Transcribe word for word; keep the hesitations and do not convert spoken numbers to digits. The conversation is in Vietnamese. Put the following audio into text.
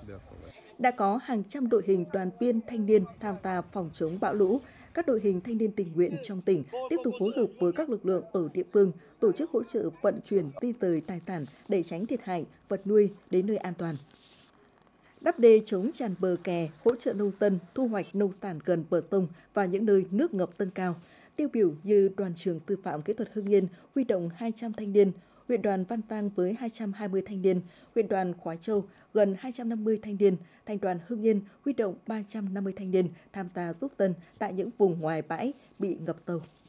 Đã có hàng trăm đội hình đoàn viên thanh niên tham gia phòng chống bão lũ. Các đội hình thanh niên tình nguyện trong tỉnh tiếp tục phối hợp với các lực lượng ở địa phương tổ chức hỗ trợ vận chuyển di dời tài sản để tránh thiệt hại vật nuôi đến nơi an toàn. Đắp đê chống tràn bờ kè, hỗ trợ nông dân thu hoạch nông sản gần bờ sông và những nơi nước ngập dâng cao. Tiêu biểu như Đoàn trường Sư phạm Kỹ thuật Hưng Yên huy động hai trăm thanh niên, huyện đoàn Văn Tang với hai trăm hai mươi thanh niên, huyện đoàn Khoái Châu gần hai trăm năm mươi thanh niên, thành đoàn Hưng Yên huy động ba trăm năm mươi thanh niên tham gia giúp dân tại những vùng ngoài bãi bị ngập sâu.